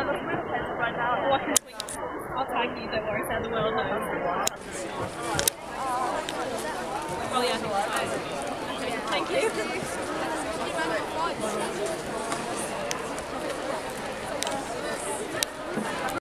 I'll tag you, don't worry, so the world knows. Oh yeah, thank you.